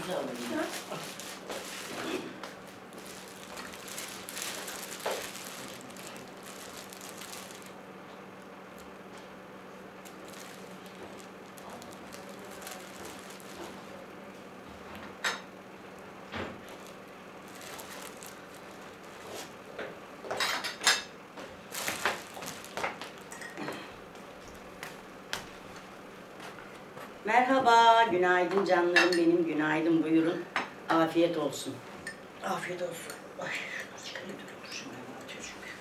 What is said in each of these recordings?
Şunu alayım. Merhaba, günaydın canlarım benim, günaydın, buyurun. Afiyet olsun. Afiyet olsun. Ay, çıkarayım da şimdi batıyor çünkü.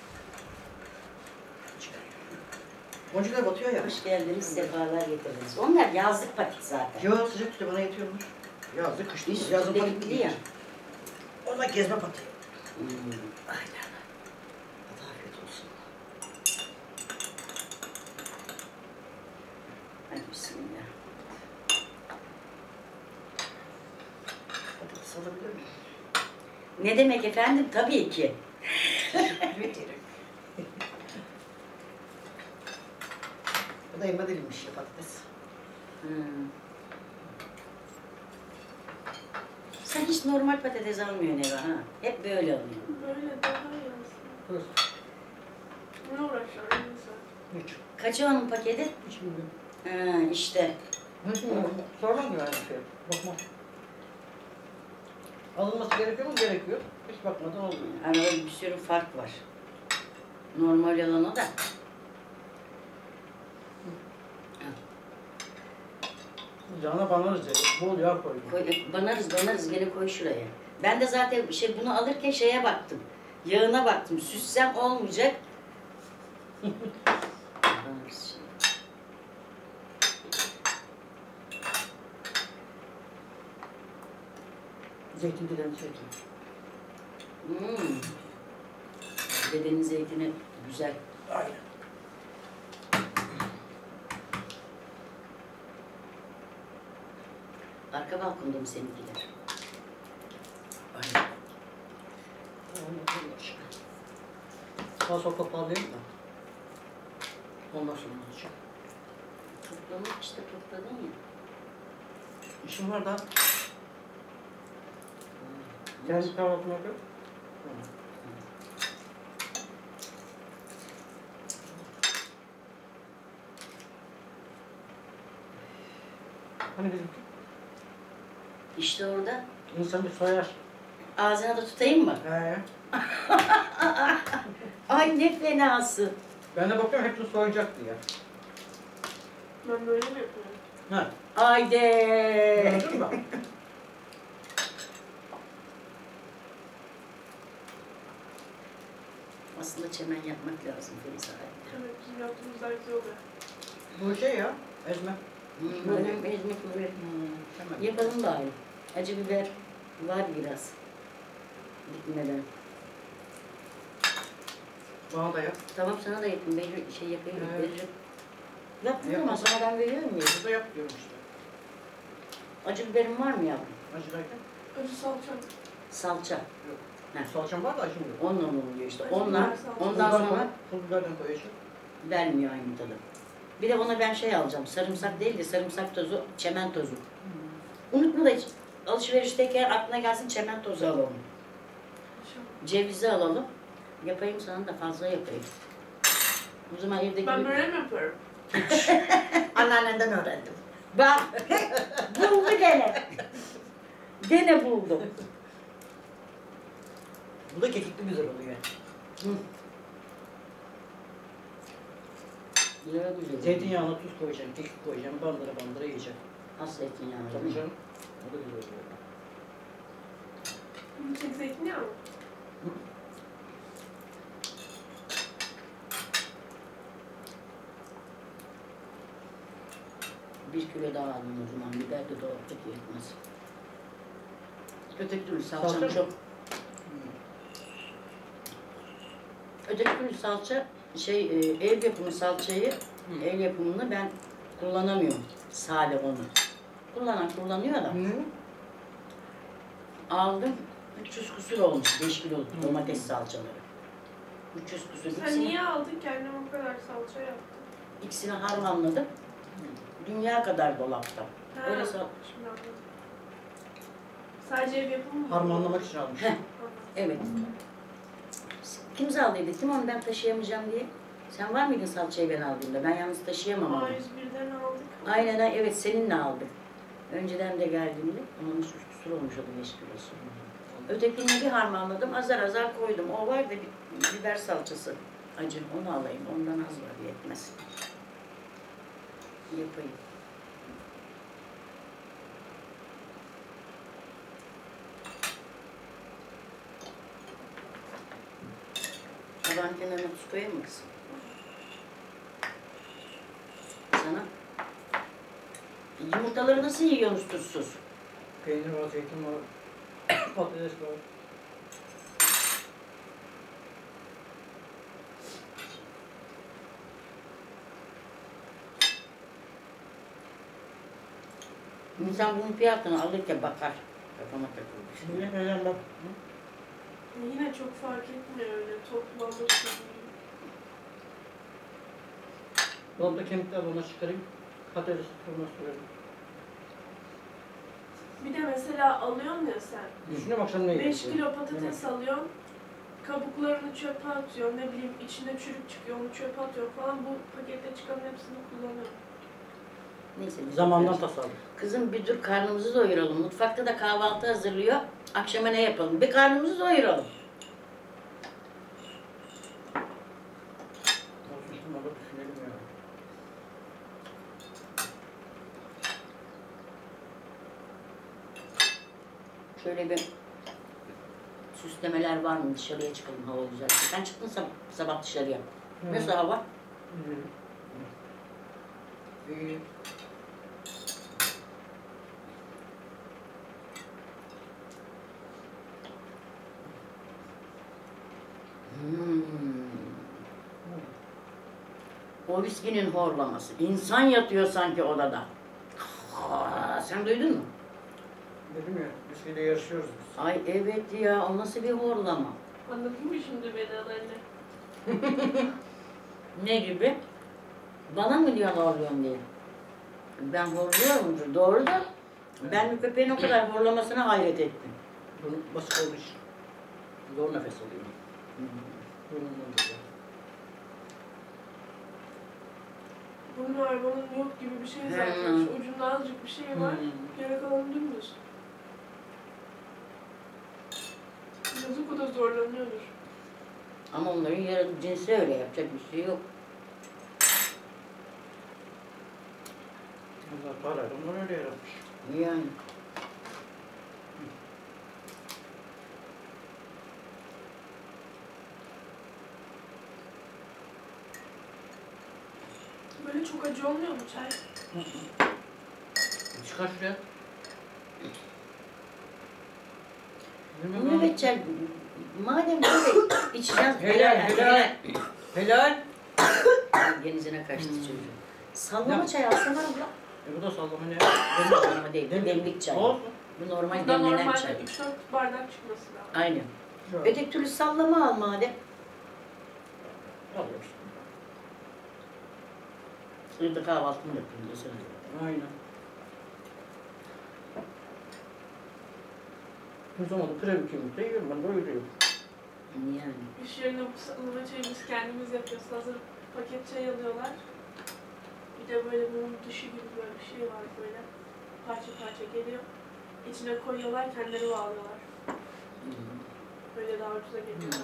Boncuklar batıyor ya. Hoş geldiniz, sefalar getirdiniz. Onlar yazlık patik zaten. Yok, sıcak tutuyor, bana yetiyormuş. Yazlık, kışlık, Üst yazın delikli patik ya. değil. Onlar gezme patiği. Aynen. Hadi afiyet olsun. Hadi bismillah. Patates alabilir miyim? Ne demek efendim? Tabii ki. Teşekkür ederim. Bu da elma dilimmiş ya patates. Sen hiç normal patates almıyorsun eve ha? Hep böyle alıyorsun. Böyle daha iyi aslında. Burası. Ne uğraşıyor insan? 3. Kaçı onun paketi? Hiç bilmiyorum. Ha, işte. Sormam güvenli şey. Bakma. Alınması gerekiyor mu? Gerekiyor. Hiç bakmadan olmuyor. Arada bir sürü fark var. Normal alana da. Cana banarız ya. Bol yağ koydum. Banarız gene koy şuraya. Ben de zaten bunu alırken şeye baktım. Yağına baktım. Süssem olmayacak. Banarız şimdi. Zeytin dilerim zeytin. Dedenin zeytini güzel. Aynen. Arka balkonda mı seninkiler? Aynen. Daha sonra toparlayayım da. Ondan sonra alacağım. Toplamak işte topladın ya. İşim var da. Kendi kahvaltına gör. Hani bizimki? İşte orada. İnsan bir soyar. Ağzına da tutayım mı? He. Ay ne fenası. Ben de bakıyorum hepsini soyacaktı ya. Ben böyle mi yapıyorum? Ha. Haydi. Gördün mü? Aslında çemen yapmak lazım Filiz abi. Evet, bizim yaptığımız daha güzel oluyor. Bu şey ya. Ezme. Böyle ezmek böyle. Hemen. Yapalım bari. Acı biber var biraz. Dikmeden. Bana da yap. Tamam sana da yapayım. Ben şey yapayım. Evet. Veririm. Yaptın Yap. ama sana ben veriyorum ya. Bu da yap diyorum işte. Acı biberin var mı yavrum? Acı derken? Acı salça. Salça. Yok. Heh. Salçam var da acım yok. Onunla mı oluyor işte? Acı Ondan, biber salça. ondan sonra Pul biberden koyacağım. vermiyor aynı tadı. Bir de ona ben şey alacağım. Sarımsak değil de sarımsak tozu, çemen tozu. Unutma da hiç alışverişteyken aklına gelsin çemen tozu alalım. Cevizi alalım. Yapayım sana da fazla yapayım. O zaman evdeki... Ben böyle mi yapıyorum? Anneannenden öğrendim. Bak! Buldu gene. Gene buldum. Bu da kekikli güzel oluyor. Güzel güzel. Zeytinyağına tuz koyacaksın, kekik koyacaksın, bandıra bandıra yiyeceksin. Az zeytinyağı. Tabii canım. O da güzel oluyor. Bir tek zeytinyağı mı? Bir kilo daha aldım o zaman. Biber de dolaptaki yetmez. Öteki türlü Salça salçam mı? çok. Öteki türlü salça, ev yapımı salçayı, el yapımını ben kullanamıyorum. Sade onu. Kullanan kullanıyor da. Aldım. 300 kusur olmuş 5 kilo domates salçaları. 300 kusur. Sen niye aldın kendime o kadar salça yaptın? İkisini harmanladım. Dünya kadar dolapta. Ha, Öyle şimdi anladım. Sadece ev yapımı mı? Harmanlamak için almış. Heh. Evet. Kim aldıydı? Kim onu ben taşıyamayacağım diye? Sen var mıydın salçayı ben aldığımda? Ben yalnız taşıyamam onu. A101'den aldık. Aynen evet seninle aldık. Önceden de geldiğimde onun üst kusur olmuş o da 5 kilosu. Ötekini bir harmanladım, azar azar koydum. O var da bir biber salçası. Acı, onu alayım. Ondan az var, yetmez. Yapayım. Tabağın kenarına tuz koyayım mı kızım? Sana. Yumurtaları nasıl yiyorsunuz tuzsuz? Peynir var, zeytin var, patates var. İnsan bunun fiyatını alırken bakar. Kafama takılmış. Şimdi neden bak. Yine çok fark etmiyor öyle toplamda. Dolapta kemikler ona çıkarayım. Patates fırına sürelim. Bir de mesela alıyorsun ya sen. Düşünüyorum akşam ne 5 yiyeceğiz? kilo patates alıyorsun. Kabuklarını çöpe atıyorsun. Ne bileyim içinde çürük çıkıyor. Onu çöpe atıyorsun falan. Bu pakette çıkanın hepsini kullanıyorum. Neyse. biz Zamandan bakarız. tasarruf. Kızım bir dur karnımızı doyuralım. Mutfakta da kahvaltı hazırlıyor. Akşama ne yapalım? Bir karnımızı doyuralım. Olsun şimdi onu düşünelim ya. Şöyle bir süslemeler var mı? Dışarıya çıkalım, hava güzel. Sen çıktın sabah dışarıya. Nasıl hava? İyi. O viskinin horlaması. İnsan yatıyor sanki odada. Sen duydun mu? Dedim ya, viskiyle yarışıyoruz biz. Ay evet ya, o nasıl bir horlama? Anladın mı şimdi beni anne? Ne gibi? Bana mı diyorsun horluyorsun diye? Ben horluyorumdur, doğru da ben bir köpeğin o kadar horlamasına hayret ettim. Bunun basit olduğu için. Zor nefes alıyor. Burnundan dolayı. Bunun arabanın yok gibi bir şey zaten. Şu ucunda azıcık bir şey var. Geri kalanı dümdüz. Yazık o da zorlanıyordur. Ama onların yarın cinsi öyle, yapacak bir şey yok. Allah parayla onları öyle yaratmış. Yani. Böyle çok acı olmuyor mu çay? Çıkar şuraya. Evet çay, madem böyle içeceğiz, Helal. Helal. Denizine kaçtı çocuğum. Sallama çay alsana abla. Bu da sallama ne? Sallama değil, bu demlik çay. Olsun. Bu normal Burada demlenen normalde çay. 3-4 bardak çıkması lazım. Aynen. Şöyle. Öteki türlü sallama al madem. Alıyoruz. Sırada kahvaltımı yapayım desene. Aynen. Bu zamanda krem yumurta yiyorum ben, doyuruyorum. Yani. İş yerine bu sallama çayı biz kendimiz yapıyoruz. Hazır paket çay alıyorlar. Bir de böyle bunun dışı gibi böyle bir şey var böyle. Parça parça geliyor. İçine koyuyorlar, kendileri bağlıyorlar. Böyle daha ucuza geliyor.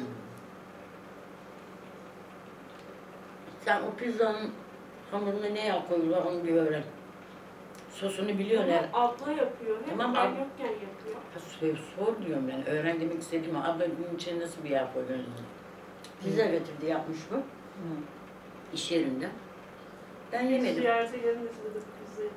Sen o pizzanın hamuruna ne yağ koyuyorlar onu bir öğren. Sosunu biliyorsun her. Ama abla yapıyor. Hep Tamam, ben ab- yokken yapıyor. Ha, sor diyorum yani. Öğren demek istediğim o. Abla bunun içine nasıl bir yağ koyuyorsunuz? Pizza getirdi yapmış bu. İş yerinde. Ben yemedim. Ziyarete gelmesin dedim pizzayı.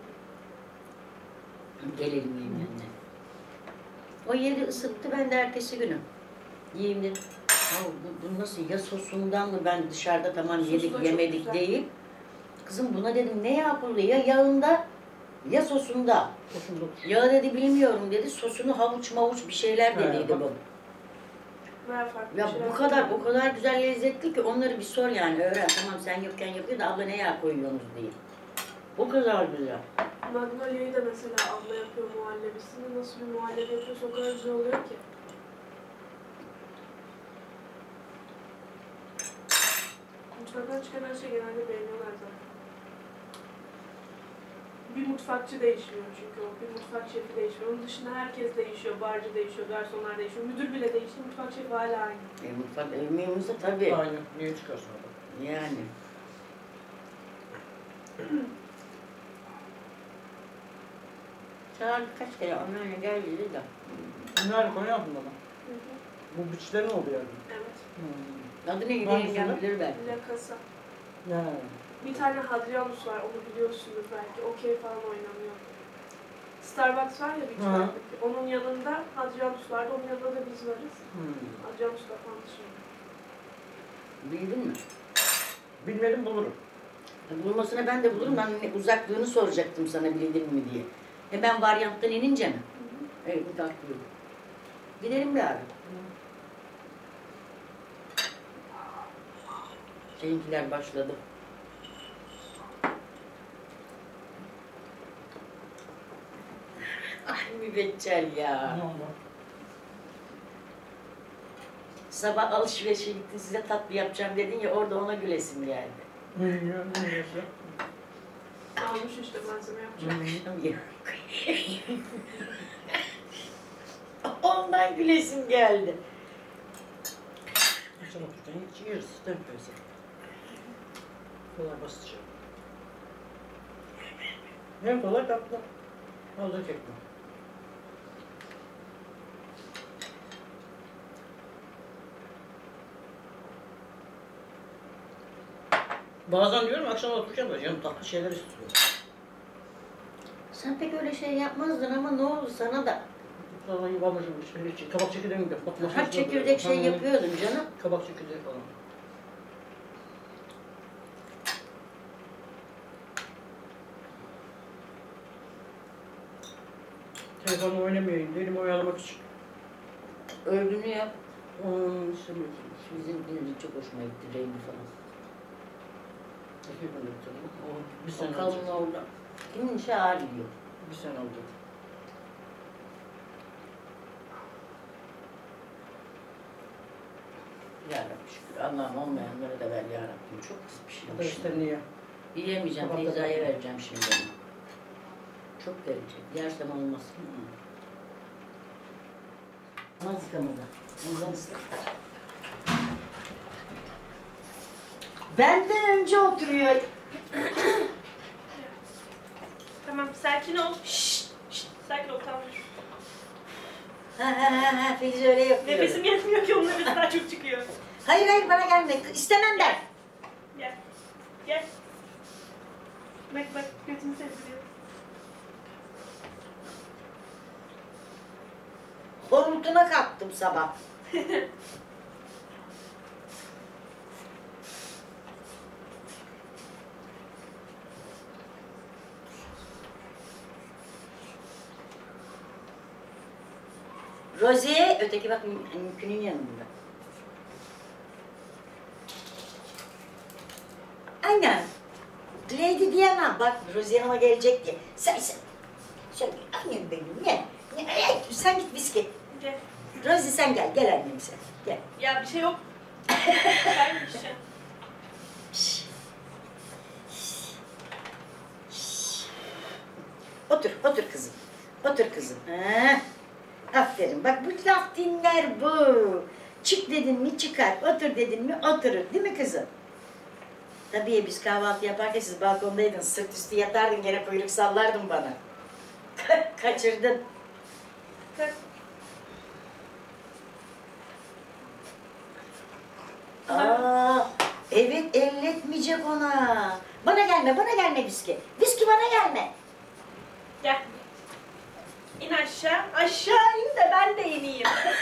Gelelim yemeğine. O yedi ısıttı, ben de ertesi günü yiyeyim dedim. Ya bu nasıl, ya sosundan mı, ben dışarıda tamam Sosu da yedik çok yemedik güzel. değil. Kızım buna dedim ne yapıldı, ya yağında ya sosunda. Yağı dedi bilmiyorum dedi, sosunu havuç mavuç bir şeyler He, dediydi bak. bu. Bayağı farklı Ya bir şeyler bu kadar yapıyor. o kadar güzel lezzetli ki onları bir sor yani, öğren. Tamam sen yokken yapıyor da abla ne yağ koyuyorsunuz diye. O kadar güzel. Magnolia'yı da mesela abla yapıyor muhallebisini. Nasıl bir muhallebi yapıyorsa o kadar güzel oluyor ki. Mutfaktan çıkan her şey genelde beğeniyorlar zaten. Bir mutfakçı değişmiyor çünkü o. Bir mutfak şefi değişmiyor. Onun dışında herkes değişiyor. Barcı değişiyor, garsonlar değişiyor. Müdür bile değişti. Mutfak şefi hala aynı. Mutfak evimizde tabii. Aynen. Niye çıkarsın orada? Yani. Çağır kaç kere anneanne geldi de. Nerede Konya altında mı? Hı hı. Bu biçleri ne oluyor yani? Evet. Adı neydi Hangisinde? yengem bilir belki. La Casa. Ya. Bir tane Hadrianus var. Onu biliyorsunuz belki. Okey falan oynanıyor. Starbucks var ya bir Hı. tane. Onun yanında Hadrianus vardı. Onun yanında da biz varız. Hmm. Hadrianus kapandı şimdi. Bildin mi? Bilmedim bulurum. Bulmasına ben de bulurum. Ben uzaklığını soracaktım sana bildin mi diye. Ben varyanttan inince mi? Evet, uzaklığı. Gidelim bir ara. Seninkiler başladı. Ay mübeccel ya. Ne oldu? Sabah alışverişe gittin size tatlı yapacağım dedin ya orada ona gülesim geldi. Ne yiyor? Ne yiyorsun? Almış işte malzeme yapacak. Akşam ya. Ondan gülesim geldi. Akşam otururken hiç yeriz. Temperesi. Kolay basitçe. Ne kolay tatlı. Fazla çekme. Bazen diyorum akşam otururken böyle canım tatlı şeyler istiyorum. Sen pek öyle şey yapmazdın ama ne oldu sana da? Sonra yuvamışım işte hiç kabak çekirdeği mi yapmak? Her çekirdek şey yapıyordun canım. Kabak çekirdeği falan. Telefonla oynamayayım dedim oyalamak için. Öldüğünü yap. İstemiyorum. Bizim çok hoşuma gitti rengi falan. Teşekkür ederim canım. O bir O sene kalın olacak. orada. Kimin işi ağır gidiyor. Bir sene olacak. Yarabbim şükür. Allah'ım olmayanlara da ver yarabbim. Çok pis bir O da şeymiş. işte niye? Yiyemeyeceğim. Kabak da Feyza'ya kabak. vereceğim şimdi onu. Çok verecek. Yersem olmaz. Mazikamıza. Ondan ıslık. Benden önce oturuyor. Tamam sakin ol. Sakin ol tamam. Ha Feyza öyle yapıyor. Nefesim yetmiyor ki onun nefesi daha çok çıkıyor. Hayır bana gelme. İstemem der. Gel. Gel. Bak götünü sezdiriyor. Horultuna kalktım sabah. Rozi'ye, öteki bak mümkünün yanında. Aynen. Lady Diana, bak Rozi Hanım'a gelecek diye. Sen. Annem benim, gel. Sen git bisküvi. Gel. Rozi sen gel annem sen. Gel. Ya bir şey yok. Ben işte. Otur kızım. Otur kızım. Ha. Aferin. Bak bu laf dinler bu. Çık dedin mi çıkar. Otur dedin mi oturur. Değil mi kızım? Tabii biz kahvaltı yaparken siz balkondaydın. Sırt üstü yatardın gene kuyruk sallardın bana. Kaçırdın. Kalk. Evet elletmeyecek ona. Bana gelme viski. Viski bana gelme. Gel. İn aşağı. Aşağı in de ben de ineyim.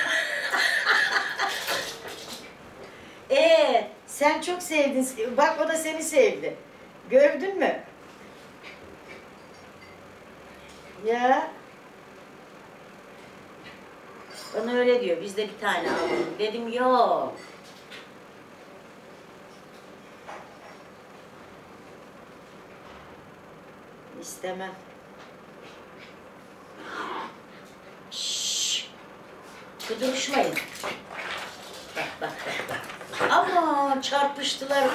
Sen çok sevdin. Bak o da seni sevdi. Gördün mü? Ya. Bana öyle diyor. Biz de bir tane alalım. Dedim yok. istemem. Şşş. Kuduruşmayın. Bak. Ama çarpıştılar.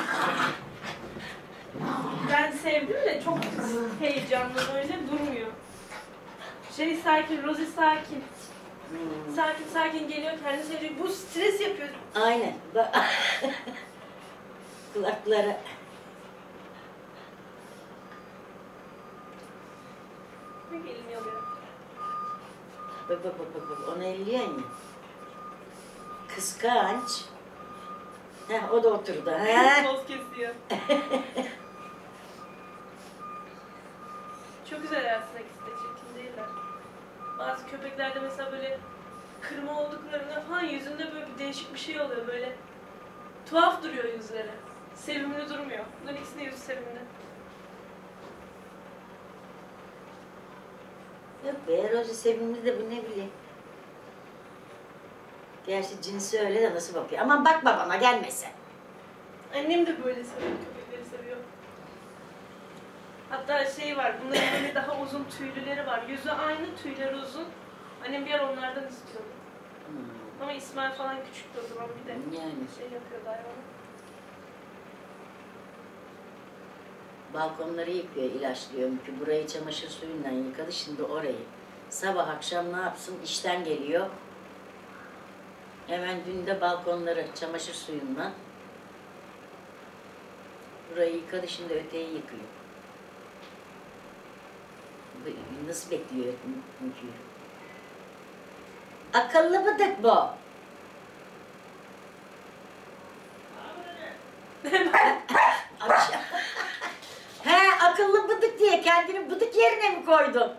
Ben sevdim de çok heyecanlı böyle durmuyor. Sakin, Rosie sakin. Sakin geliyor kendi seviyor. Bu stres yapıyor. Aynen. Kulakları. Ne elini alıyor. Bak. Onu elleyen ya. Kıskanç. Heh, o da oturdu. Toz kesiyor. Çok güzel aslında ikisi de çirkin değiller. Bazı köpeklerde mesela böyle kırma olduklarında falan yüzünde böyle bir değişik bir şey oluyor böyle. Tuhaf duruyor yüzleri. Sevimli durmuyor. Bunların ikisinin yüzü sevimli. Yok be, Rosie sevimli de bu ne bileyim. Gerçi cinsi öyle de nasıl bakıyor. Aman bakma bana, gelmesin. Annem de böyle seviyor, köpekleri seviyor. Hatta var, bunların böyle daha uzun tüylüleri var. Yüzü aynı, tüyleri uzun. Annem bir yer onlardan istiyordu. Ama İsmail falan küçüktü o zaman bir de Yani. yapıyordu hayvanı. Balkonları yıkıyor, ilaçlıyor ki burayı çamaşır suyuyla yıkadı, şimdi orayı. Sabah akşam ne yapsın, işten geliyor. Hemen dün de balkonları çamaşır suyundan. Burayı yıkadı, şimdi öteyi yıkıyor. Nasıl bekliyor Mükü? Akıllı bıdık bu. He, akıllı bıdık diye kendini bıdık yerine mi koydun?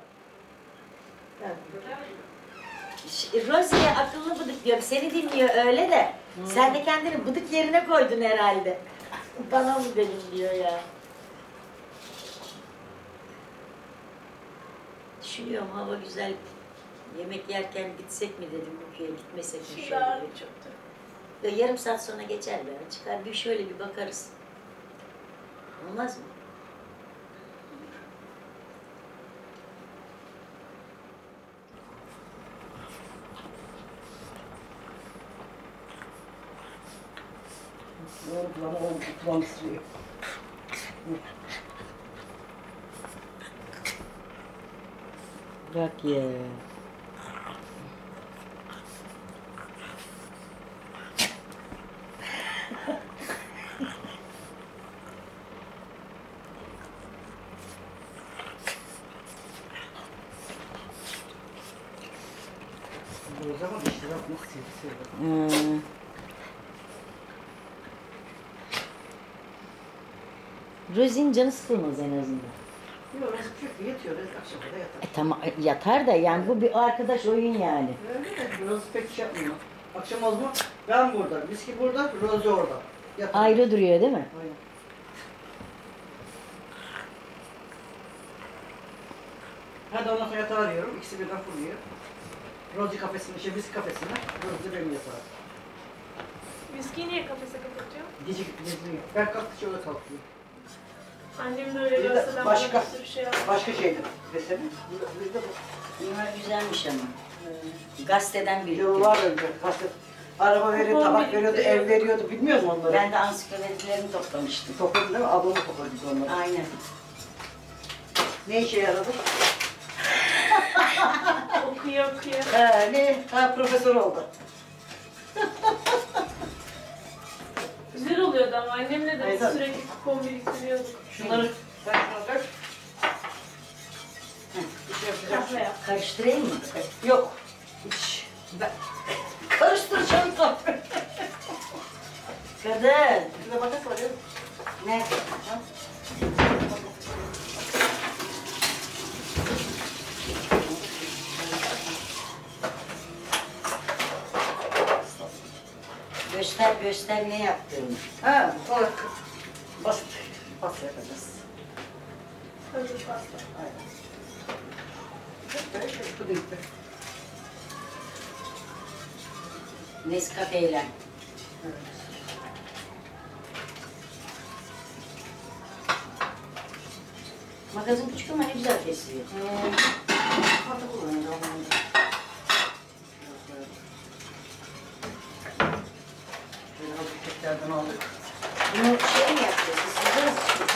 Rosie'ye akıllı bıdık diyorum. Seni dinliyor öyle de. Sen de kendini bıdık yerine koydun herhalde. Bana mı dedin diyor ya. Düşünüyorum, hava güzel. Yemek yerken gitsek mi dedim Mükü'ye, gitmesek mi Şimdi şöyle. ağırlık çoktu. Ya yarım saat sonra geçer be. Çıkar bir şöyle bir bakarız. Olmaz mı? Doğru bana kulağım sürüyor. Bak ya. O zaman işte bak nasıl sevdi. Rosie'nin canı sıkılmaz en azından. Yok, küçük yatıyor, akşama da yatar. Tamam yatar da yani bu bir arkadaş oyun yani. Öyle de biraz pek şey yapmıyor. Akşam oldu mu ben burada, Biski burada, Rozi orada. Yatar. Ayrı duruyor değil mi? Aynen. Hadi ondan sonra yatağı arıyorum, ikisi birden fırlıyor. Rozi kafesine, Biski kafesine, Rozi benim yatağa. Miski niye kafese kapatıyor? Gece geziyor. Ben kalktıkça o da kalkıyor. Annem de öyle Bir de gösterden başka- bana bir sürü şey yaptı. Başka şeydir desene. Bizde bu. Bunlar güzelmiş ama. Gazeteden biriktirdim. Yıllar önce gazete, araba veriyordu, Kupon tabak veriyordu, ev biriktiriyordu. veriyordu, bilmiyor musun onları? Ben de ansiklopedilerini toplamıştım. Topladı değil mi? Ablamı topladı onları. Aynen. Ne işe yaradı? Okuyor. Profesör oldu. Güzel oluyordu ama annemle de Aynen. sürekli kupon biriktiriyorduk. Şunları ben şuna dök. Bir şey yapacağım. Kahve yap. Karıştırayım mı? Yok. Hiç. Ben Karıştıracağım tabii. Kadın. şurada makas var ya. Ne? Göster ne yaptığını. Ha, sonra basit. Pasta yapacağız. Hazır pasta. Aynen. Böyle pudingli. Nescafe'yle. Evet. Magazin küçük ama ne güzel kesiyor. Fatı kullanacağım. Şöyle hafif keklerden aldık. Bunu şey mi yapacağız? Isıracağız.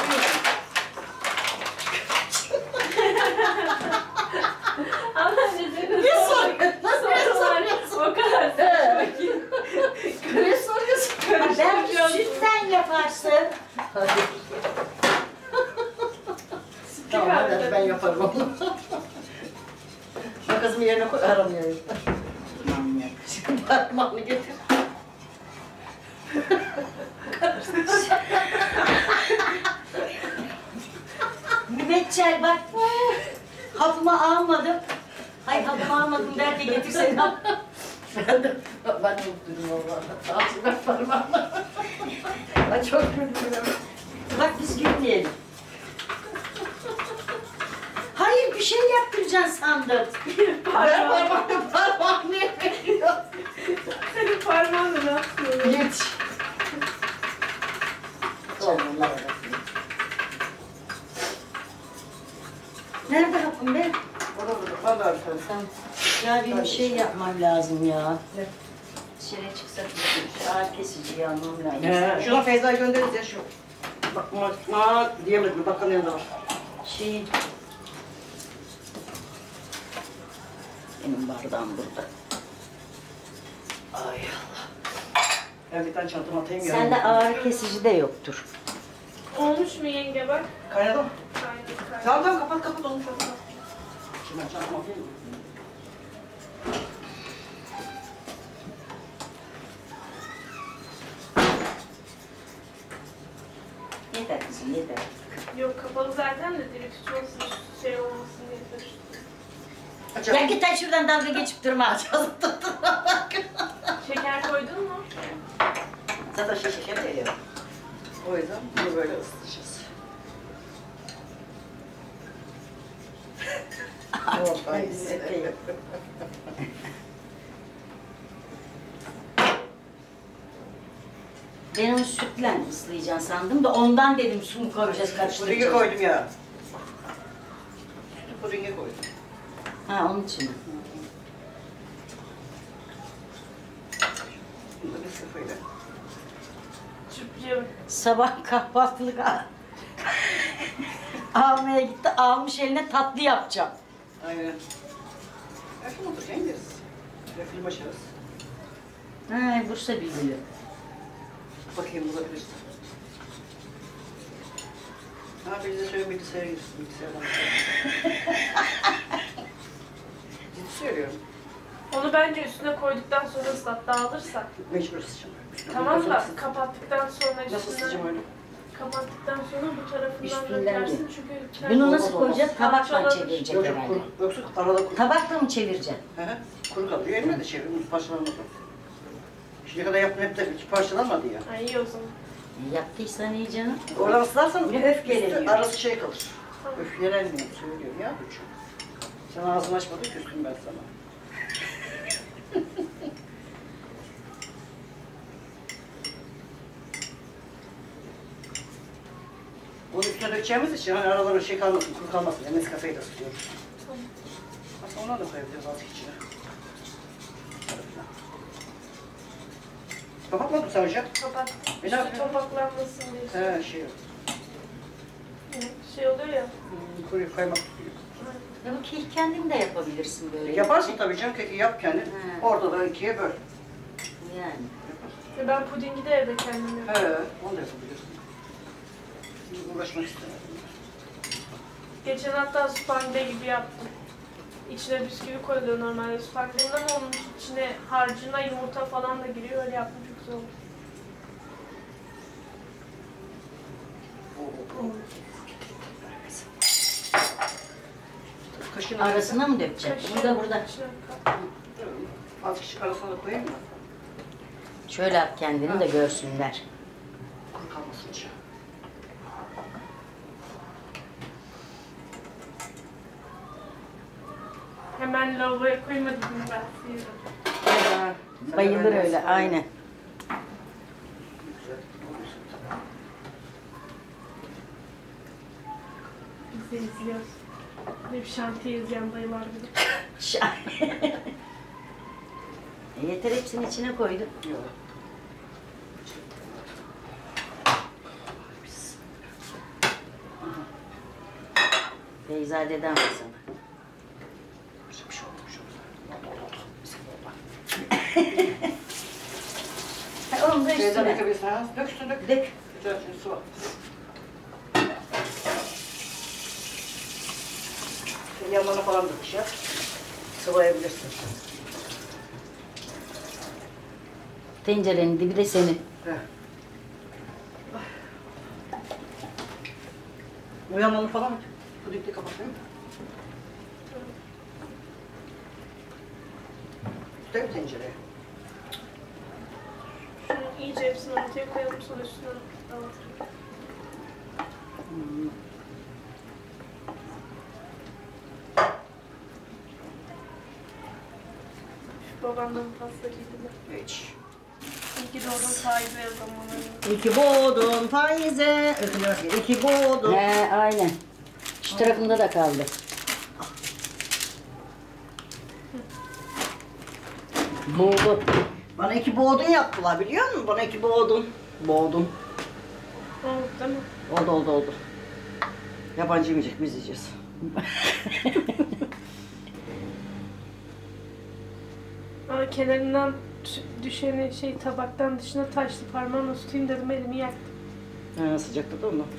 Ama sizin Ne soruyorsun? o kadar saçma ki. Ne soruyorsun? Belki sütten yaparsın. Tamam hadi ben yaparım onu. Makasımı yerine koy aramıyorum. Manyak. Şimdi parmağını getir. Mübeccel bak. Hapımı almadım. Hayır hapımı almadım der ki getirsene. Ben de mutluyum valla. Ağzı ver parmağını. Ben çok güldüm. Bak biz gülmeyelim. Hayır bir şey yaptıracaksın sandım. Ver parmağını veriyor. Senin parmağınla ne yapıyorsun? Geç. Olmalar Nerede hapım be? Burada var arkadaşlar. Sen, ya benim şey yapmam lazım ya. Ne? Dışarıya çıksak şu ağır kesiciyi almam lazım. Şuna Feyza'yı göndeririz ya şu. Bak diyemedim. Bakanın yanında var. Şey... Benim bardağım burada. Ay Allah. Ben bir tane çantama atayım ya. Sende ağrı kesici de yoktur. Olmuş mu yenge bak? Kaynadı mı? Aynen. Tamam kapat olmuş olmuş. Şimdi ben çantama atayım mı? Yeter kızım yeter. Yok kapalı zaten de direkt tutmasın, şey olmasın diye karıştırdım. Açalım. Ya git lan şuradan dalga geçip durma. Şeker koydun mu? Zaten şeker de ya. O yüzden bunu böyle ısıtacağız. Oh, ay, epey. Ben onu sütle ıslayacağım sandım da ondan dedim su mu koyacağız Pudinge karıştıracağız. koydum ya. Pudinge koydum. Ha onun için. Bunu da bir sıfırla. Çırpıcı. Sabah kahvaltılık almaya gitti. Almış eline tatlı yapacağım. Aynen. Yakın oturacağım gideriz. Refil başarız. Ha, Bursa biliyor. Bakayım bulabilirsin. Ha bir de şöyle bilgisayara girsin. Bilgisayardan. Ciddi söylüyorum. Onu bence üstüne koyduktan sonra ıslat dağılırsa. Mecbur ısıtacağım. Tamam da kapattıktan sonra Nasıl ısıtacağım üstünden öyle? kapattıktan sonra bu tarafından Üstünden dökersin çünkü Bunu Olmaz, nasıl olmaz. koyacağız? Tabakla Parçalanır. çevirecek Yok herhalde. kuru, yoksa arada kuru. Tabakla mı çevireceksin? Hı hı. Kuru kalıyor. Elime de çevirdim. Parçalanmadı. Şimdiye kadar yaptım hep de hiç parçalanmadı ya. Ay iyi o zaman. Yaptıysan iyi canım. Oradan ıslarsan Bir de öfkeleniyor. arası şey kalır. Tamam. Öfkelenmiyor söylüyorum ya Burcu. Sen ağzını açmadın küstüm ben sana. Bunu üstüne dökeceğimiz için hani aralara şey kalmasın, kuru kalmasın. Yani Nescafe'yi de ısıtıyoruz. Tamam. Aslında ona da koyabiliriz azıcık içine. Kapatmadın sen hocam. Kapat. Ne Üstü yapıyorsun? topaklanmasın diye. He şey yok. Şey oluyor ya. Kuruyor kaymak. Ya bu kek kendin de yapabilirsin böyle. Yaparsın tabii canım keki yap kendin. He. Ortadan ikiye böl. Yani. Ve ben pudingi de evde kendim yapıyorum. He, onu da yapabilirsin. Uğraşmak istemedim. Geçen hatta spangle gibi yaptım. İçine bisküvi koyuluyor normalde spanglenin ama onun içine harcına yumurta falan da giriyor. Öyle yaptım çok güzel oldu. Kaşın Arasına mı dökeceksin? Burada burada. İçine kat. azıcık arasına da koyayım mı? Şöyle at kendini de görsünler. Kuru kalmasın içi. Hemen lavaboya koymadım ben sıyırdım. Bayılır öyle aynen. Güzel. Bizi izliyoruz. Hep şantiye izleyen dayılar gibi. Yeter, hepsini içine koydum. Yok. Beyza dedem var sana. Bir şey olmuş. Onu da Şeyden üstüne. dökebilirsin ha. Dök üstüne dök. Dök. Güzel şimdi su var. Şimdi yanlarına falan da dışarı. Sıvayabilirsin. Tencerenin dibi de senin. Heh. Bu yanlarını falan bu dipte kapatayım. Tutayım tencereye. Şunu iyice hepsini ortaya koyalım sonra üstüne dağıtalım. Şu babamdan pasta giydi. Hiç. İyi ki doğdun sahibi o zaman. İki boğdun faize. İki boğdun. He, aynen. Şu tarafında da kaldı. Buğdu. Bana iki boğdun yaptılar biliyor musun? Bana iki boğdun. Boğdun. Oldu değil mi? Oldu. Yabancı yemeyecek, biz yiyeceğiz. Ama kenarından düşeni tabaktan dışına taştı. Parmağımla tutayım dedim elimi yaktım. Ha, sıcakta da onu.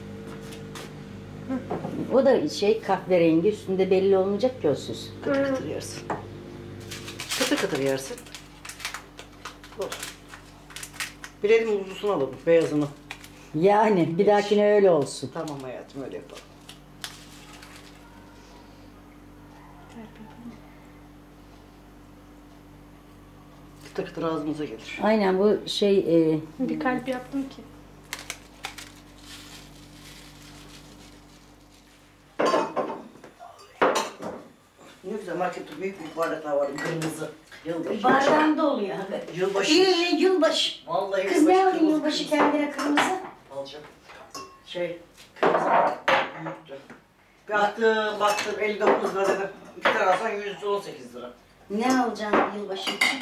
O da kahverengi, üstünde belli olmayacak ki o süs. Kıtır kıtır yersin. Kıtır kıtır yersin. Olsun. Bir elim uzusunu alalım, beyazını. Yani bir dahakine öyle olsun. Tamam hayatım, öyle yapalım. Kıtır kıtır ağzımıza gelir. Aynen bu Bir kalp yaptım ki. Ne güzel, markette büyük bardaklar vardı, kırmızı. Yılbaşı. bardağında oluyor. Yılbaşı. Yılbaşı. Vallahi Kız ne alayım kırmızı, yılbaşı kırmızı. kendine kırmızı? Alacağım. Kırmızı bardak büyüktü. Baktım 59 lira dedim. İki tane alsan 118 lira. Ne alacaksın yılbaşı için?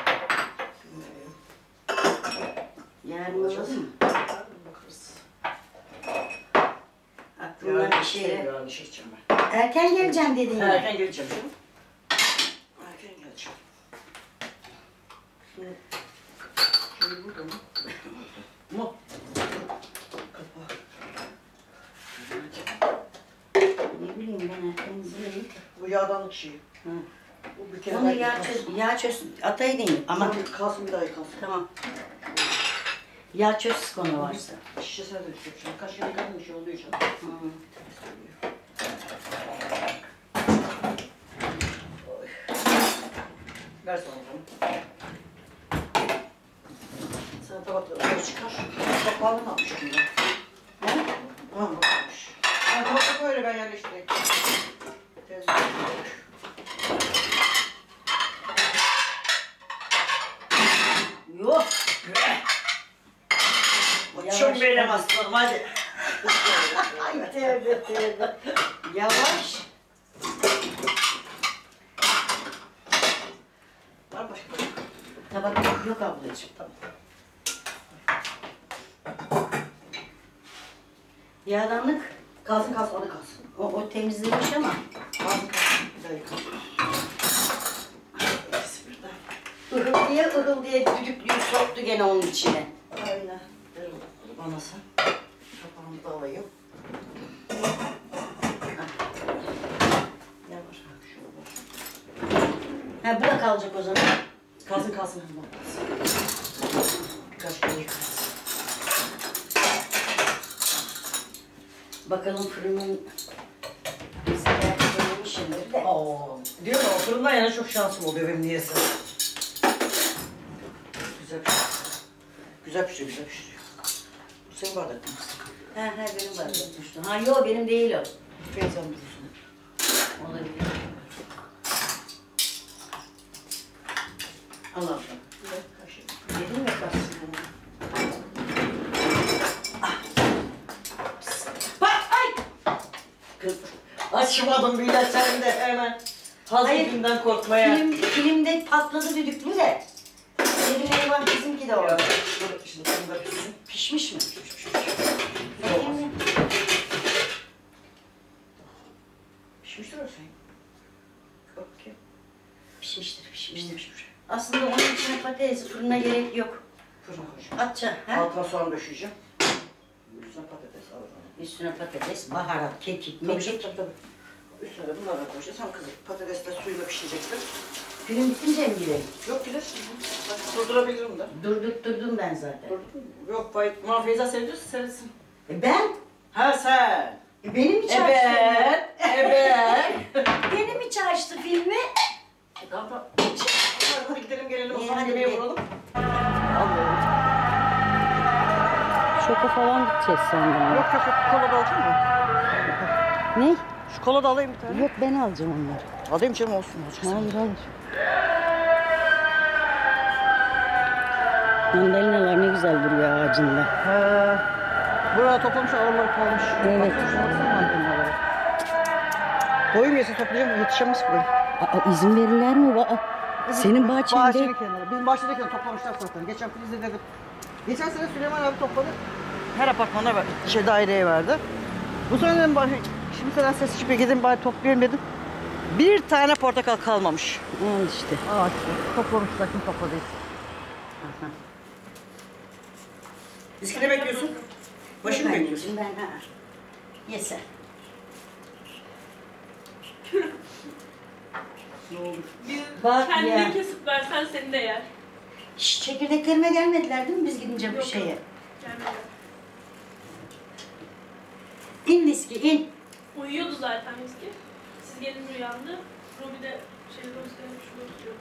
Yarın alalım mı? Bakarız. Aklımdan bir şeyler. Yarın işe gideceğim ben. Erken geleceğim dedin ya. Erken geleceğim canım. Erken geleceğim. Şöyle burada mı? Mu? Kapağı. Ne bileyim ben erken izleyeyim. Bu yağdanlık şeyi. Hı. Bu bir kere Onu belki yağ çöz ataydın ama kalsın bir daha yıkansın. tamam. Yağ çöz konu varsa. Şişesine de düşüyor. Şimdi kaç kere yıkadığım bir şey olduğu için. Hı. Ver sana bunu. Sen tabakları çıkar. Kapağını mı almış şimdi? He? Ha, bakmış. Ha, tabakları böyle ben yerleştireyim. Tezgah. Yok. Uçum benim aslanım hadi. Ay tövbe tövbe. Yavaş. Var mı başka? Tabak yok ablacığım. Tamam. Yağdanlık Kalsın adı kalsın. o temizlemiş ama Kalsın. Bir daha yıka. İkisi birden. ıhıl diye düdüklüyü soktu gene onun içine. Aynen. Ver bana sen. Kapağını da alayım. Ne var? Şu var. Ha bu da kalacak o zaman. Kalsın. Birkaç kere yıkarız. Bakalım fırının bizimkiler denemişimdir de. Diyor mu? O fırından yana çok şansım oluyor benim niyeyse. Güzel pişiyor. Güzel pişiyor. Bu senin bardak mı? Ha benim var yapmıştım. Ha yok benim değil o. Teyzem durursun. Olabilir. Al abla. Kaşık. Dedim ya kalsın. Bak ay! Kız açmadım bile sen de hemen. Hayır. Hazretinden korkmaya. Filmde patladı düdüklü de. Dedim eyvah bizimki de Ya, orada. dur şimdi bunu da pişsin. Pişmiş mi? Olmaz. Bakayım mı? Pişmiştir o şey. Bakayım. Pişmiştir. Aslında onun içine patatesi fırına gerek yok. Fırına koyacağım. Atacaksın. Ha? Altına soğan döşeyeceğim. Üstüne patates alacağım. Üstüne patates, baharat, kekik, Tabii mekik. tabii. Üstüne de bunları koyacağız. Hem kızım patates de suyla pişecektir. Film bitince mi gidelim? Yok bilirsin. Bak durdurabilirim de. Durdum ben zaten. Yok Feyza seviyorsa sevsin. Ben? Ha sen. Beni mi çağırdı? Evet. Evet. Beni mi çağırdı filmi? Tamam tamam. Hadi gidelim gelelim o İyi, zaman hadi yemeğe gidelim. vuralım. Şoka falan gideceğiz sandım. Yok kola da alacağım mı? Ne? Şu kola da alayım bir tane. Yok ben alacağım onları. Alayım canım olsun. Hayır. Mandalinalar ne güzel duruyor ağacında. Buraya toplamış ağırlar kalmış. Evet. Koyun yese toplayacağım yetişemez ki böyle. Aa, izin verirler mi? Senin bahçende. Bahçenin kenarı. Bizim bahçedeyken toplamışlar zaten. Geçen filizde dedim. Geçen sene Süleyman abi topladı. Her apartmana daireye verdi. Bu sene dedim şimdi sen ses çıkıyor gidin bari toplayayım dedim. Bir tane portakal kalmamış. Al işte. Ağaçta. Toplamışlar kim topladıysa. Biz ne bekliyorsun? Başını mı bekliyorsun? Ben Yesen. Ne oldu? Bir Bak kendine ya. kesip versen seni de yer. Şş, çekirdeklerime gelmediler değil mi biz gidince bu Yok, şeye? yok. Gelmedi. İn Miski in. Uyuyordu zaten Miski. Siz gelince uyandı. Ruby de Ros'tan şurada oturuyor.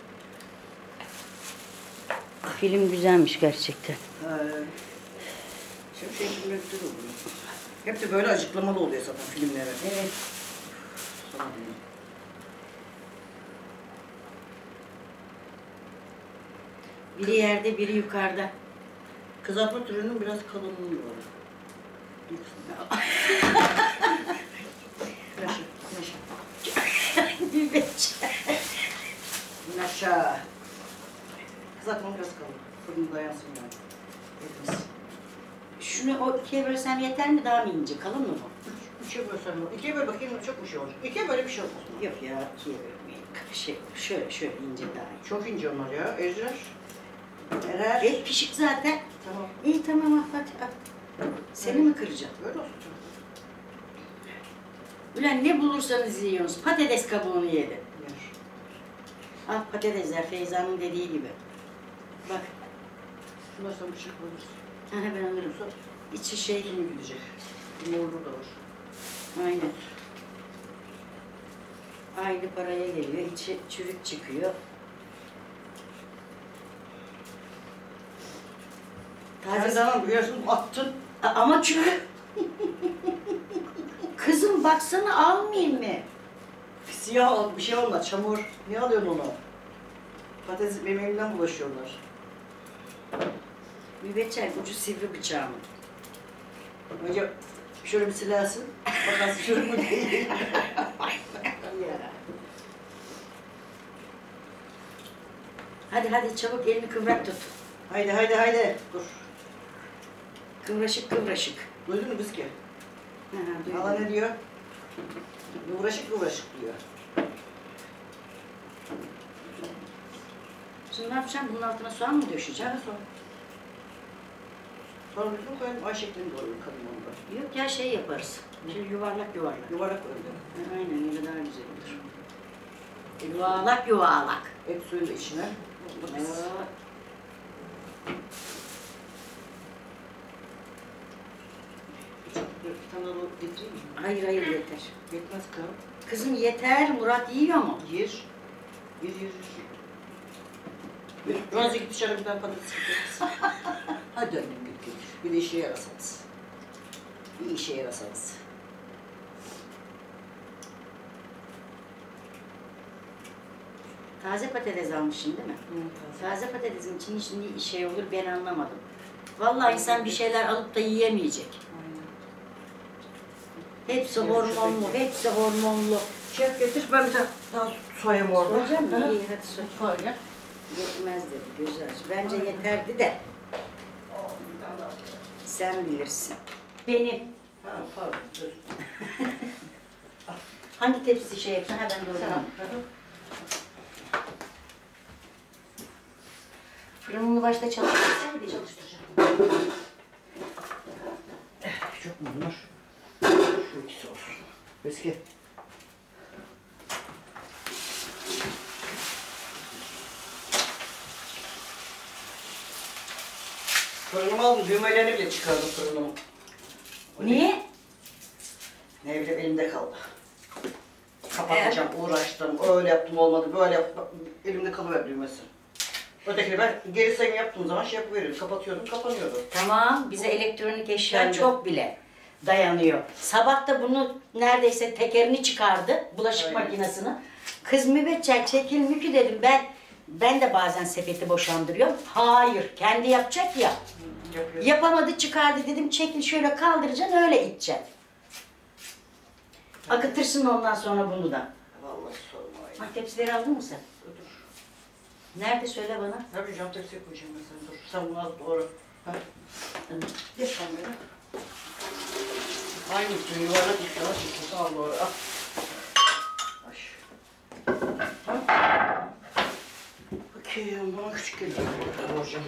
Film güzelmiş gerçekten. Şimdi filmler güzel oluyor. Hep de böyle acıklamalı oluyor zaten filmlere. Evet. Sana diyeyim. Biri yerde biri yukarıda. Kızartma türünün biraz kalınlığı var. İn aşağı. Kızartma biraz kalın. Fırında dayansın yani. Hepimiz. Şunu o ikiye bölsem yeter mi daha mı ince? Kalın mı bu? Üçe bölsen mi? İkiye böl bakayım çok bir şey olacak. İkiye böyle bir şey olmaz. Yok ya ikiye bölmeyelim. Şöyle ince daha iyi. Çok ince onlar ya. Ejder. Erer. Et pişik zaten. Tamam. İyi tamam al hadi al. Seni mi kıracağım? Böyle olsun canım. Ulan ne bulursanız yiyorsunuz. Patates kabuğunu yedi. Yer. Al patatesler Feyza'nın dediği gibi. Bak. Şunlar sen bir şey koyursun. Aha ben alırım. İçi şey. Kimi gidecek? Yoğurdu da var. Aynen. Aynı paraya geliyor. İçi çürük çıkıyor. Taze zaman biliyorsun attın. Ama çürük. Kızım baksana almayayım mı? Siyah bir şey olmaz, çamur. Niye alıyorsun onu? Patates benim elimden bulaşıyorlar. Mübeccel ucu sivri bıçağımın. Önce şöyle bir silersin. Bakarsın şöyle mu değil. Ya. Hadi çabuk elini kıvrak tut. Haydi. Dur. Kıvraşık. Duydun mu kız ki? Duydum. Hala ne diyor? Kıvraşık diyor. Şimdi ne yapacağım? Bunun altına soğan mı döşeceğim? Sonra bütün koyalım ay şeklinde oluyor kadın onda. Yok ya şey yaparız. Şöyle yuvarlak. Yuvarlak koyalım. Aynen öyle daha güzel olur. Yuvarlak. Et suyu da içine. Aa, Bir tane alıp getireyim mi? hayır yeter. Yetmez kızım. Kızım yeter. Murat yiyor mu? Yer. Biraz git dışarı bir tane patates getiririz. Hadi annem git. Bir de işe yarasanız. Bir işe yarasanız. Taze patates almışsın değil mi? Taze patatesin için hiç şey olur ben anlamadım. Vallahi insan bir şeyler alıp da yiyemeyecek. Hepsi hormonlu, hepsi hormonlu. Şef getir, ben bir tane daha soyayım orada. Soracağım mı? Hı hı. İyi hadi sor. Soy gel. Yetmez dedi, gözü aç. Bence yeterdi de. Sen bilirsin. Benim. Ha, pardon, dur. Hangi tepsi şey yaptın? Ha ben de Sen al. oradan. Hı hı. Fırınını başta çalıştırsana bir Çalıştıracağım. Çok mu bunlar? Şu ikisi olsun. Eski. Fırınımı aldım, düğmelerini bile çıkardım fırınımı. Niye? Ne bileyim elimde kaldı. Kapatacağım, uğraştım, öyle yaptım olmadı, böyle yaptım, elimde kalıverdi düğmesi. Ötekini ben geri sayım yaptığım zaman şey yapıveriyordum, kapatıyordum, kapanıyordu. Tamam, bize elektronik eşya Bence. çok bile dayanıyor. Sabah da bunu neredeyse tekerini çıkardı, bulaşık Aynen. makinesini. Kız mübeccel çekil mükü dedim ben de bazen sepeti boşandırıyorum. Hayır, kendi yapacak ya. Yapıyorum. Yapamadı çıkardı dedim çekil şöyle kaldıracaksın öyle iteceksin. Akıtırsın ondan sonra bunu da. Vallahi sorma ya. Bak tepsileri aldın mı sen? Dur. Nerede söyle bana. Tabii cam tepsiye koyacağım ben sana, dur. Sen bunu az doğru. Ha. Geç sen böyle. Aynı üstüne yuvarlak inşallah çıksın, al doğru, al. Ay. Ha? Bakayım, bana küçük geliyor. Doğrayacağım.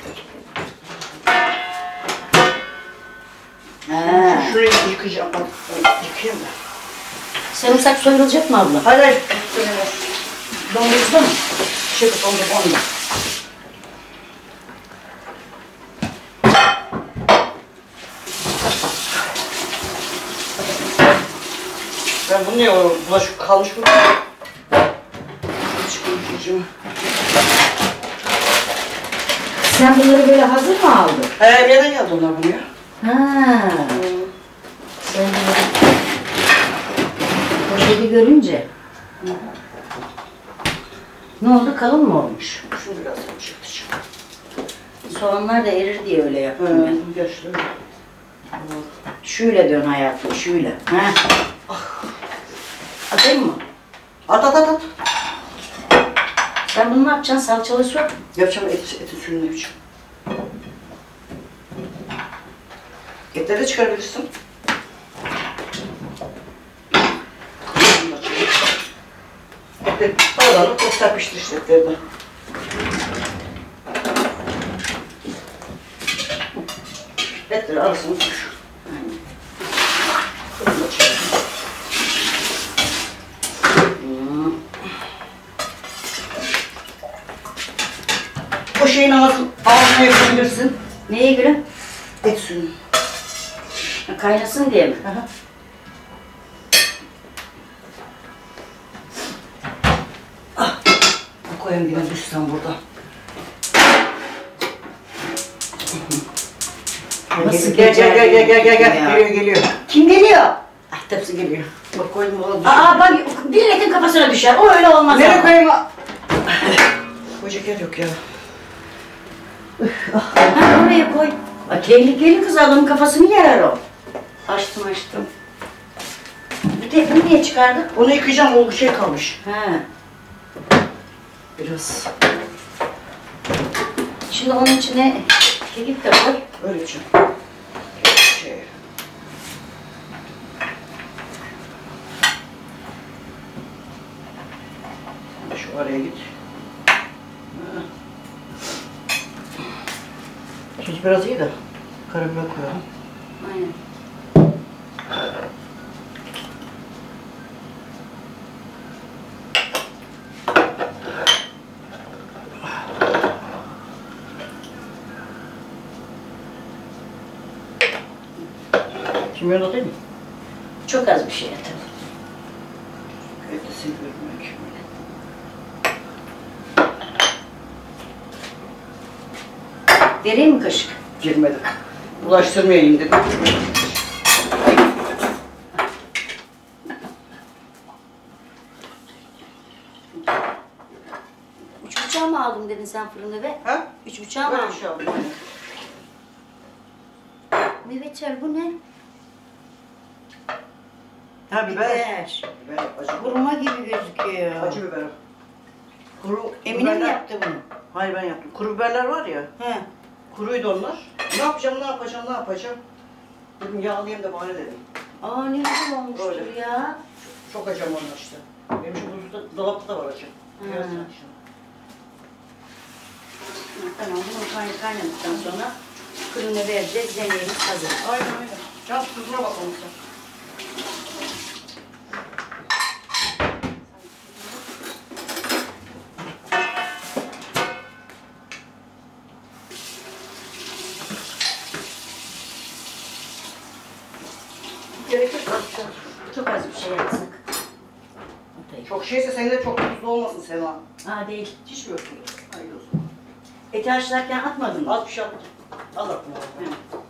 Şurayı yıkayacağım, bak. Yıkayayım da. Sarımsak soyulacak mı abla? Hayır, hayır. Söyle. Dondurucuda mı? Şey tut, onda. Ben bunu niye o bulaşık kalmış mı? Bulaşık yıkayacağım. Sen bunları böyle hazır mı aldın? Bir yerden geldi onlar buraya. Ha. Sen bunları poşeti görünce. Ne oldu? Kalın mı olmuş? Şunu biraz yumuşatacağım. Soğanlar da erir diye öyle yaptım ben. Yaşlı. Şöyle dön hayatım, şöyle. Ha. Atayım mı? At. Sen bunu ne yapacaksın? Salçalı su. Yapacağım eti suyunu yapacağım. Etleri de çıkarabilirsin. Etleri aralarını tostar piştir işte etleri de. Etleri arasını tuş. Fırında çevirdim. O şeyin ağzına yapabilirsin. Neye göre? Et suyunu. Ha, kaynasın diye mi? Aha. Koyayım yine düşsen burada. Nasıl Gel. Ya. Geliyor. Kim geliyor? Ah, tepsi geliyor. Bak koydum ona düşün. Aa bak milletin kafasına düşer. O öyle olmaz. Nereye ama. koyayım? Koyacak yer yok ya. Ha, oraya koy. Bak, tehlikeli kız adamın kafasını yarar o. Açtım. Bir tek bunu niye çıkardın? Onu yıkayacağım, o şey kalmış. Ha. Biraz. Şimdi onun içine kekik de koy. Öyle yapacağım. Şey. Şu araya git. Tuz biraz iyi de karabiber koyalım. Aynen. Kimyon da değil mi? Çok az bir şey yeter. Evet, seviyorum ben kimyonu. Vereyim mi kaşık? Girmedi. Bulaştırmayayım dedim. Üç bıçağı mı aldın dedin sen fırında be? Ha? Üç bıçağı mı Böyle aldın? şey aldım. Mübeccel bu ne? Ha biber. Biber. Biber acı. Kuruma gibi gözüküyor. Acı biber. Kuru Emine mi biberler- yaptı bunu? Hayır ben yaptım. Kuru biberler var ya. He. Kuruydu onlar. Ne yapacağım, ne yapacağım, ne yapacağım? Dedim yağlayayım da bari dedim. Aa ne güzel olmuştur Böyle. ya. Çok acım onlar işte. Benim şu buzlukta, dolapta da var acım. Hı. Biraz akşam. Tamam bunu kaynadıktan sonra fırına vereceğiz. Yemeğimiz hazır. Aynen aynen. Can tuzuna bakalım sen. Gerekirse atacağım. Çok az bir şey yapsak. Okey. Çok şeyse senin de çok tuzlu olmasın Sema. Aa değil. Hiç mi yoksun? Hayır o zaman. Eti haşlarken atmadın mı? Az bir şey atacağım. Al atma. Hı.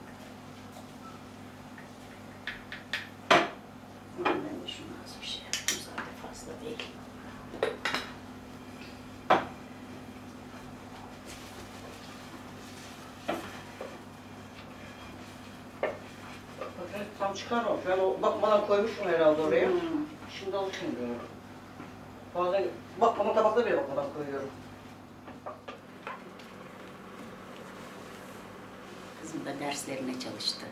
Ben de şunu az bir şey yaptım zaten fazla değil. Bakın tam çıkarmamış. Ben o bakmadan koymuşum herhalde oraya. Hmm. Şimdi alışayım diyorum. Bazen bakmadan tabakta bile bakmadan koyuyorum. Kızım da derslerine çalıştı.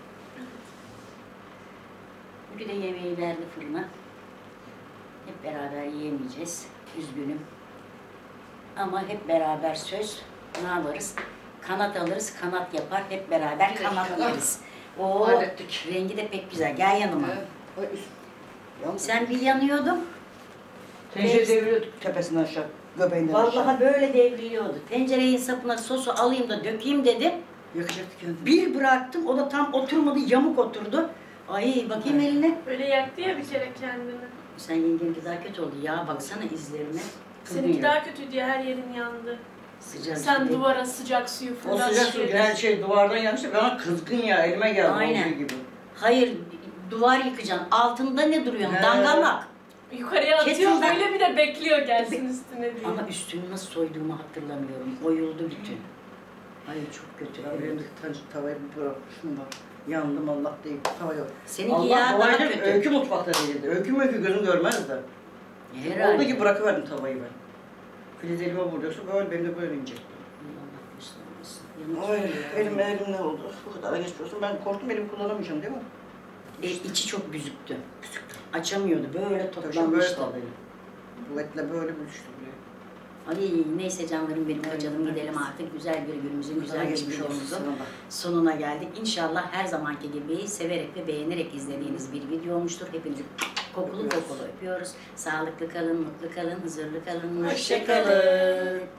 Bir de yemeği verdi fırına. Hep beraber yiyemeyeceğiz. Üzgünüm. Ama hep beraber söz ne yaparız? Kanat alırız, kanat yapar. Hep beraber Bir kanat dakika. yeriz. Oo, Hallettik. rengi de pek güzel. Gel yanıma. Ay, Yalnız Sen bir yanıyordun. tencere deviriyorduk tepesinden aşağı. Göbeğinden aşağı. Vallahi böyle devriliyordu. Tencerenin sapına sosu alayım da dökeyim dedim. Yakacaktı kendini. Bir bıraktım, o da tam oturmadı, yamuk oturdu. Ay bakayım eline. Böyle yaktı ya bir kere kendini. Sen yengenki daha kötü oldu. Ya baksana izlerine. Seninki daha kötüydü ya, her yerin yandı. Sıcak. Sen su değil. duvara sıcak suyu O fırlat. sıcak su her şey duvardan yanmıştı. Bana kızgın ya elime geldi. Aynen. Olduğu gibi. Hayır, duvar yıkacaksın. Altında ne duruyorsun? He. Dangalak. Yukarıya atıyor Kettle'da- böyle, bir de bekliyor gelsin üstüne diye. Ama üstünü nasıl soyduğumu hatırlamıyorum. Oyuldu bütün. Ay çok kötü. Ya benim de tavayı bir bırakmışım var. Yandım Allah değil. Tava yok. Seninki ya daha kolaydı, kötü. Öykü mutfakta değildi. Öykü gözüm görmezdi. Herhalde. Olduğu gibi bırakıverdim tavayı ben. Filiz elime vuruyorsa böyle benim de böyle inecek. Allah göstermesin. Ay Yanık elim ne oldu? Bu kadar geçmiyorsun. Ben korktum elimi kullanamayacağım değil mi? içi çok büzüktü. Açamıyordu. Böyle Tabii ben böyle toplanmıştı. kaldı elim. Bu etle böyle buluştu buraya. Ay neyse canlarım benim, kaçalım gidelim artık. Güzel bir günümüzün, güzel bir geçmiş olsun videomuzun sana da. sonuna geldik. İnşallah her zamanki gibi severek ve beğenerek izlediğiniz bir video olmuştur. Hepinizi kokulu kokulu öpüyoruz. Sağlıklı kalın, mutlu kalın, huzurlu kalın. Hoşça Hoşça kalın.